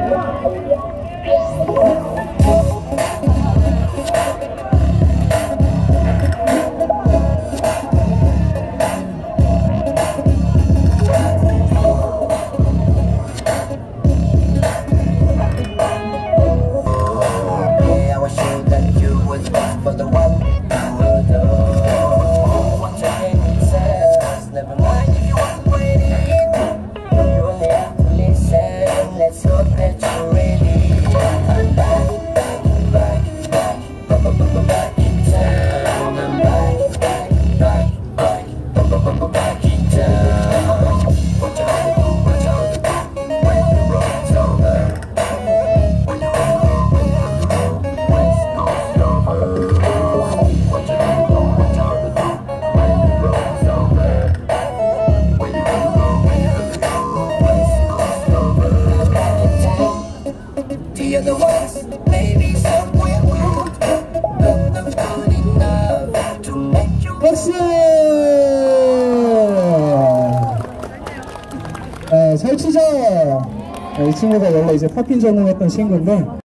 The other ones, maybe somewhere good, but not good enough to make you. 박수! 설치자! 이 친구가 원래 이제 팝핀 전공했던 친구인데